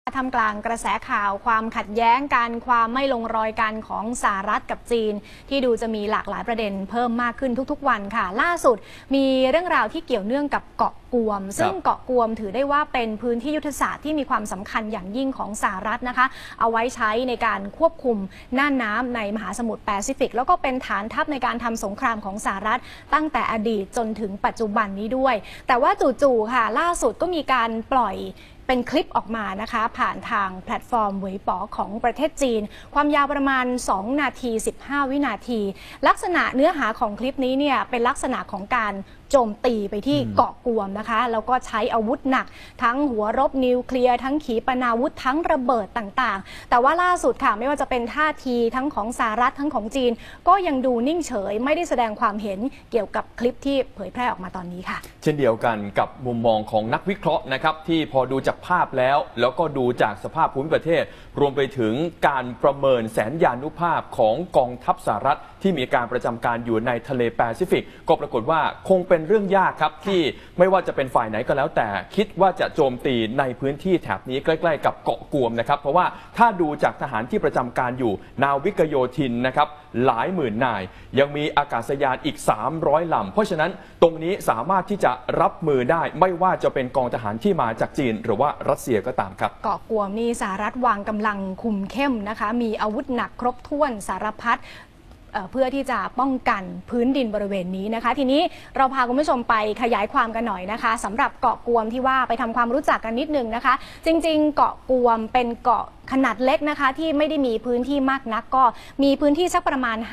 ท่ามกลางกระแสข่าวความขัดแย้งกันความไม่ลงรอยกันของสหรัฐกับจีนที่ดูจะมีหลากหลายประเด็นเพิ่มมากขึ้นทุกๆวันค่ะล่าสุดมีเรื่องราวที่เกี่ยวเนื่องกับเกาะกวมซึ่งเกาะกวมถือได้ว่าเป็นพื้นที่ยุทธศาสตร์ที่มีความสำคัญอย่างยิ่งของสหรัฐนะคะเอาไว้ใช้ในการควบคุมน่านน้ำในมหาสมุทรแปซิฟิกแล้วก็เป็นฐานทัพในการทำสงครามของสหรัฐตั้งแต่อดีตจนถึงปัจจุบันนี้ด้วยแต่ว่าจู่ๆค่ะล่าสุดก็มีการปล่อยเป็นคลิปออกมานะคะผ่านทางแพลตฟอร์มเหวยป๋อของประเทศจีนความยาวประมาณ2 นาที 15 วินาทีลักษณะเนื้อหาของคลิปนี้เนี่ยเป็นลักษณะของการโจมตีไปที่เกาะกวมนะคะแล้วก็ใช้อาวุธหนักทั้งหัวรบนิวเคลียร์ทั้งขีปนาวุธทั้งระเบิดต่างๆแต่ว่าล่าสุดค่ะไม่ว่าจะเป็นท่าทีทั้งของสหรัฐทั้งของจีนก็ยังดูนิ่งเฉยไม่ได้แสดงความเห็นเกี่ยวกับคลิปที่เผยแพร่ออกมาตอนนี้ค่ะเช่นเดียวกันกับมุมมองของนักวิเคราะห์นะครับที่พอดูจากภาพแล้วก็ดูจากสภาพภูมิประเทศรวมไปถึงการประเมินแสนยานุภาพของกองทัพสหรัฐที่มีการประจำการอยู่ในทะเลแปซิฟิกก็ปรากฏว่าคงเป็นเรื่องยากครับที่ไม่ว่าจะเป็นฝ่ายไหนก็แล้วแต่คิดว่าจะโจมตีในพื้นที่แถบนี้ใกล้ๆกับเกาะกวมนะครับเพราะว่าถ้าดูจากทหารที่ประจำการอยู่นาวิกโยธินนะครับหลายหมื่นนายยังมีอากาศยานอีก300 ลำเพราะฉะนั้นตรงนี้สามารถที่จะรับมือได้ไม่ว่าจะเป็นกองทหารที่มาจากจีนหรือว่ารัสเซียก็ตามครับเกาะกวมนี่สหรัฐวางกำลังคุมเข้มนะคะมีอาวุธหนักครบถ้วนสารพัดเพื่อที่จะป้องกันพื้นดินบริเวณนี้นะคะทีนี้เราพาคุณผู้ชมไปขยายความกันหน่อยนะคะสำหรับเกาะกวมที่ว่าไปทำความรู้จักกันนิดนึงนะคะจริงๆเกาะกวมเป็นเกาะขนาดเล็กนะคะที่ไม่ได้มีพื้นที่มากนักก็มีพื้นที่สักประมาณ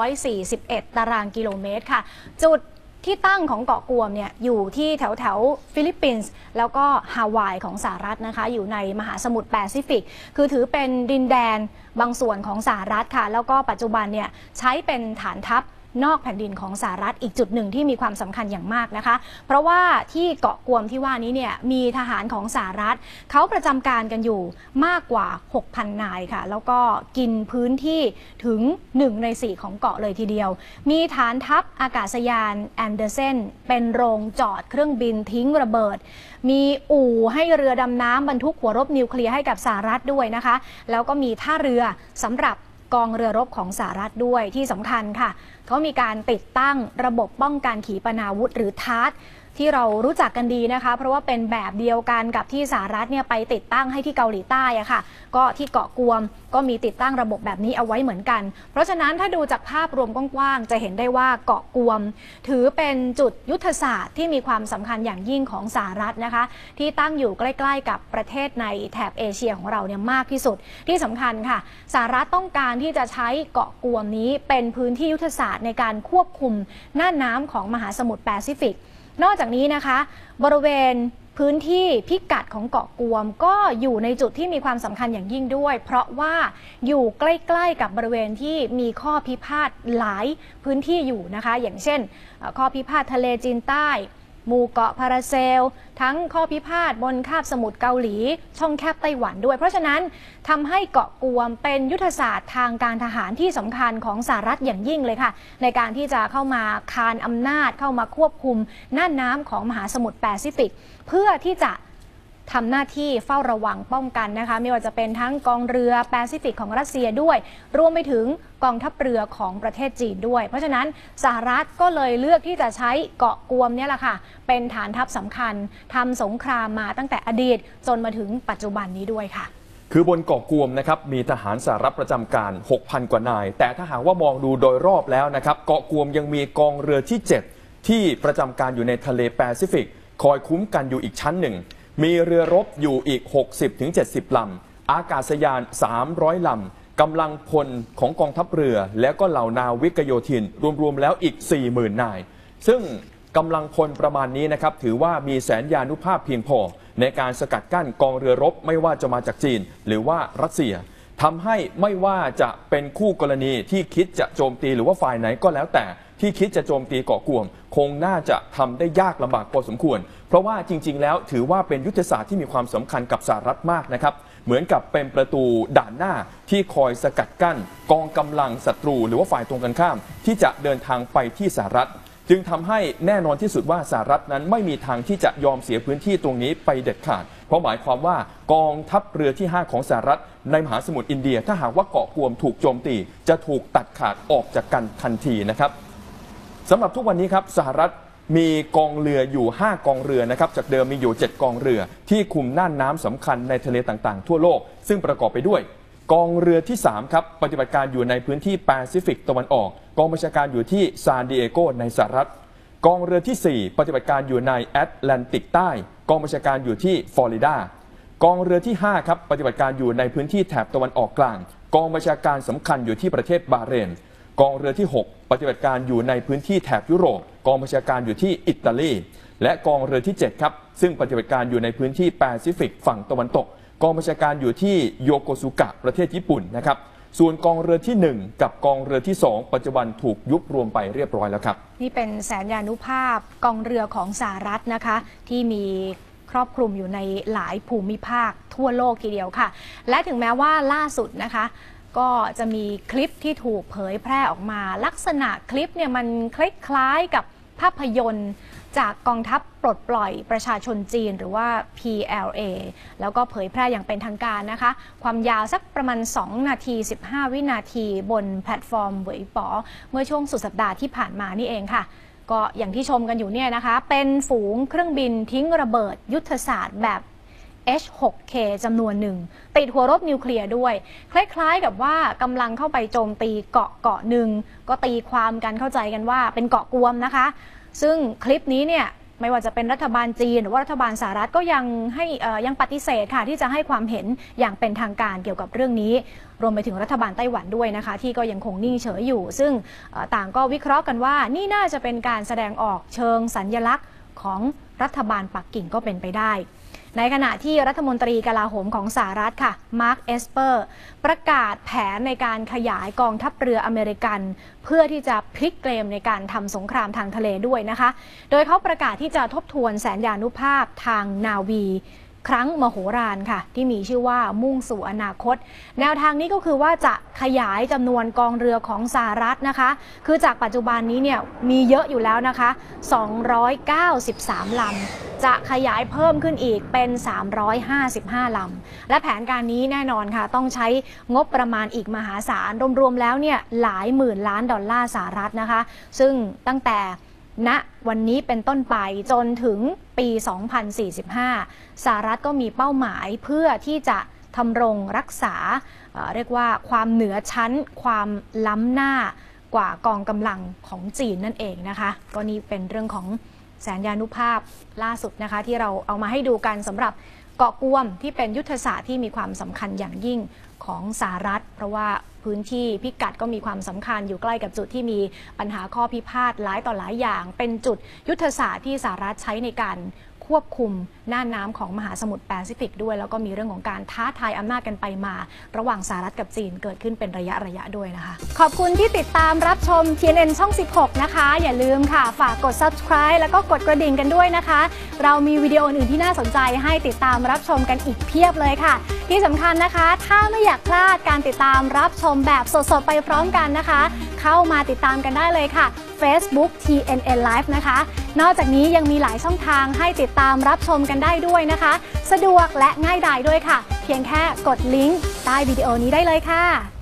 541 ตารางกิโลเมตรค่ะจุดที่ตั้งของเกาะกวมเนี่ยอยู่ที่แถวฟิลิปปินส์แล้วก็ฮาวายของสหรัฐนะคะอยู่ในมหาสมุทรแปซิฟิกคือถือเป็นดินแดนบางส่วนของสหรัฐค่ะแล้วก็ปัจจุบันเนี่ยใช้เป็นฐานทัพนอกแผ่นดินของสหรัฐอีกจุดหนึ่งที่มีความสำคัญอย่างมากนะคะเพราะว่าที่เกาะกวมที่ว่านี้เนี่ยมีทหารของสหรัฐเขาประจำการกันอยู่มากกว่า 6,000 นายค่ะแล้วก็กินพื้นที่ถึง1 ใน 4ของเกาะเลยทีเดียวมีฐานทัพอากาศยานแอนเดอร์เซนเป็นโรงจอดเครื่องบินทิ้งระเบิดมีอู่ให้เรือดำน้ำบรรทุกหัวรบนิวเคลียร์ให้กับสหรัฐด้วยนะคะแล้วก็มีท่าเรือสำหรับกองเรือรบของสหรัฐด้วยที่สำคัญค่ะเขามีการติดตั้งระบบป้องกันขีปนาวุธหรือทาร์ทที่เรารู้จักกันดีนะคะเพราะว่าเป็นแบบเดียวกันกับที่สหรัฐเนี่ยไปติดตั้งให้ที่เกาหลีใต้อะค่ะก็ที่เกาะกวมก็มีติดตั้งระบบแบบนี้เอาไว้เหมือนกันเพราะฉะนั้นถ้าดูจากภาพรวมกว้างๆจะเห็นได้ว่าเกาะกวมถือเป็นจุดยุทธศาสตร์ที่มีความสำคัญอย่างยิ่งของสหรัฐนะคะที่ตั้งอยู่ใกล้ๆกับประเทศในแถบเอเชียของเราเนี่ยมากที่สุดที่สำคัญค่ะสหรัฐต้องการที่จะใช้เกาะกวมนี้เป็นพื้นที่ยุทธศาสตร์ในการควบคุมน่านน้ำของมหาสมุทรแปซิฟิกนอกจากนี้นะคะบริเวณพื้นที่พิกัดของเกาะกวมก็อยู่ในจุดที่มีความสำคัญอย่างยิ่งด้วยเพราะว่าอยู่ใกล้ๆกับบริเวณที่มีข้อพิพาทหลายพื้นที่อยู่นะคะอย่างเช่นข้อพิพาททะเลจีนใต้หมู่เกาะพาราเซลทั้งข้อพิพาทบนคาบสมุทรเกาหลีช่องแคบไต้หวันด้วยเพราะฉะนั้นทำให้เกาะกวมเป็นยุทธศาสตร์ทางการทหารที่สำคัญของสหรัฐอย่างยิ่งเลยค่ะในการที่จะเข้ามาคานอำนาจเข้ามาควบคุมน่านน้ำของมหาสมุทรแปซิฟิกเพื่อที่จะทำหน้าที่เฝ้าระวังป้องกันนะคะไม่ว่าจะเป็นทั้งกองเรือแปซิฟิกของรัสเซียด้วยรวมไปถึงกองทัพเรือของประเทศจีนด้วยเพราะฉะนั้นสหรัฐก็เลยเลือกที่จะใช้เกาะกวมเนี่ยแหละค่ะเป็นฐานทัพสำคัญทำสงครามมาตั้งแต่อดีตจนมาถึงปัจจุบันนี้ด้วยค่ะคือบนเกาะกวมนะครับมีทหารสหรัฐประจำการ 6,000 กว่านายแต่ถ้าหากว่ามองดูโดยรอบแล้วนะครับเกาะกวมยังมีกองเรือที่ 7ที่ประจำการอยู่ในทะเลแปซิฟิกคอยคุ้มกันอยู่อีกชั้นหนึ่งมีเรือรบอยู่อีก 60-70 ลำอากาศยาน 300 ลำกำลังพลของกองทัพเรือแล้วก็เหล่านาวิกโยธินรวมๆแล้วอีก 40,000 นายซึ่งกำลังพลประมาณนี้นะครับถือว่ามีแสนยานุภาพเพียงพอในการสกัดกั้นกองเรือรบไม่ว่าจะมาจากจีนหรือว่ารัสเซียทำให้ไม่ว่าจะเป็นคู่กรณีที่คิดจะโจมตีหรือว่าฝ่ายไหนก็แล้วแต่ที่คิดจะโจมตีเกาะกวมคงน่าจะทำได้ยากลำบากพอสมควรเพราะว่าจริงๆแล้วถือว่าเป็นยุทธศาสตร์ที่มีความสำคัญกับสหรัฐมากนะครับเหมือนกับเป็นประตูด่านหน้าที่คอยสกัดกั้นกองกำลังศัตรูหรือว่าฝ่ายตรงกันข้ามที่จะเดินทางไปที่สหรัฐจึงทำให้แน่นอนที่สุดว่าสหรัฐนั้นไม่มีทางที่จะยอมเสียพื้นที่ตรงนี้ไปเด็ดขาดเพราะหมายความว่ากองทัพเรือที่ 5 ของสหรัฐในมหาสมุทรอินเดียถ้าหากว่าเกาะกวมถูกโจมตีจะถูกตัดขาดออกจากกันทันทีนะครับสำหรับทุกวันนี้ครับสหรัฐมีกองเรืออยู่5กองเรือนะครับจากเดิมมีอยู่7กองเรือที่คุมน่านน้ำสำคัญในทะเลต่างๆทั่วโลกซึ่งประกอบไปด้วยกองเรือที่3ครับปฏิบัติการอยู่ในพื้นที่แปซิฟิกตะวันออกกองบัญชาการอยู่ที่ซานดิเอโกในสหรัฐกองเรือที่4ปฏิบัติการอยู่ในแอตแลนติกใต้กองบัญชาการอยู่ที่ฟลอริดากองเรือที่5ครับปฏิบัติการอยู่ในพื้นที่แถบตะวันออกกลางกองบัญชาการสำคัญอยู่ที่ประเทศบาห์เรนกองเรือที่6ปฏิบัติการอยู่ในพื้นที่แถบยุโรปกองบัญชาการอยู่ที่อิตาลีและกองเรือที่7ครับซึ่งปฏิบัติการอยู่ในพื้นที่แปซิฟิกฝั่งตะวันตกกองบัญชาการอยู่ที่โยโกสุกะประเทศญี่ปุ่นนะครับส่วนกองเรือที่1กับกองเรือที่2ปัจจุบันถูกยุบรวมไปเรียบร้อยแล้วครับนี่เป็นแสนยานุภาพกองเรือของสหรัฐนะคะที่มีครอบคลุมอยู่ในหลายภูมิภาคทั่วโลกทีเดียวค่ะและถึงแม้ว่าล่าสุดนะคะก็จะมีคลิปที่ถูกเผยแพร่ออกมาลักษณะคลิปเนี่ยมันคล้ายๆกับภาพยนตร์จากกองทัพปลดปล่อยประชาชนจีนหรือว่า PLA แล้วก็เผยแพร่อย่างเป็นทางการนะคะความยาวสักประมาณ2นาที15วินาทีบนแพลตฟอร์มเหวยป๋อเมื่อช่วงสุดสัปดาห์ที่ผ่านมานี่เองค่ะก็อย่างที่ชมกันอยู่เนี่ยนะคะเป็นฝูงเครื่องบินทิ้งระเบิดยุทธศาสตร์แบบ H6K จำนวนหนึ่งติดหัวรบนิวเคลียร์ด้วยคล้ายๆกับว่ากำลังเข้าไปโจมตีเกาะหนึ่งก็ตีความกันเข้าใจกันว่าเป็นเกาะกวมนะคะซึ่งคลิปนี้เนี่ยไม่ว่าจะเป็นรัฐบาลจีนหรือว่ารัฐบาลสหรัฐก็ยังปฏิเสธค่ะที่จะให้ความเห็นอย่างเป็นทางการเกี่ยวกับเรื่องนี้รวมไปถึงรัฐบาลไต้หวันด้วยนะคะที่ก็ยังคงนิ่งเฉยอยู่ซึ่งต่างก็วิเคราะห์กันว่านี่น่าจะเป็นการแสดงออกเชิงสัญลักษณ์ของรัฐบาลปักกิ่งก็เป็นไปได้ในขณะที่รัฐมนตรีกลาโหมของสหรัฐค่ะมาร์คเอสเปอร์ประกาศแผนในการขยายกองทัพเรืออเมริกันเพื่อที่จะพลิกเกมในการทำสงครามทางทะเลด้วยนะคะโดยเขาประกาศที่จะทบทวนแสนยานุภาพทางนาวีครั้งมโหฬารค่ะที่มีชื่อว่ามุ่งสู่อนาคตแนวทางนี้ก็คือว่าจะขยายจำนวนกองเรือของสหรัฐนะคะคือจากปัจจุบันนี้เนี่ยมีเยอะอยู่แล้วนะคะ293ลำจะขยายเพิ่มขึ้นอีกเป็น355ลำและแผนการนี้แน่นอนค่ะต้องใช้งบประมาณอีกมหาศาลรวมๆแล้วเนี่ยหลายหมื่นล้านดอลลาร์สหรัฐนะคะซึ่งตั้งแต่ณวันนี้เป็นต้นไปจนถึงปี 2045 สหรัฐก็มีเป้าหมายเพื่อที่จะทำรงรักษาเรียกว่าความเหนือชั้นความล้ำหน้ากว่ากองกำลังของจีนนั่นเองนะคะก็นี่เป็นเรื่องของแสนยานุภาพล่าสุดนะคะที่เราเอามาให้ดูกันสำหรับเกาะกวมที่เป็นยุทธศาสตร์ที่มีความสำคัญอย่างยิ่งของสหรัฐเพราะว่าพื้นที่พิกัดก็มีความสำคัญอยู่ใกล้กับจุดที่มีปัญหาข้อพิพาทหลายต่อหลายอย่างเป็นจุดยุทธศาสตร์ที่สหรัฐใช้ในการควบคุมน่านน้ำของมหาสมุทรแปซิฟิกด้วยแล้วก็มีเรื่องของการท้าทายอำนาจกันไปมาระหว่างสหรัฐกับจีนเกิดขึ้นเป็นระยะด้วยนะคะขอบคุณที่ติดตามรับชม TNN ช่อง 16 นะคะอย่าลืมค่ะฝากกด subscribe แล้วก็กดกระดิ่งกันด้วยนะคะเรามีวิดีโออื่นที่น่าสนใจให้ติดตามรับชมกันอีกเพียบเลยค่ะที่สำคัญนะคะถ้าไม่อยากพลาดการติดตามรับชมแบบสดๆไปพร้อมกันนะคะเข้ามาติดตามกันได้เลยค่ะ Facebook TNN Live นะคะนอกจากนี้ยังมีหลายช่องทางให้ติดตามรับชมกันได้ด้วยนะคะสะดวกและง่ายดายด้วยค่ะเพียงแค่กดลิงก์ใต้วิดีโอนี้ได้เลยค่ะ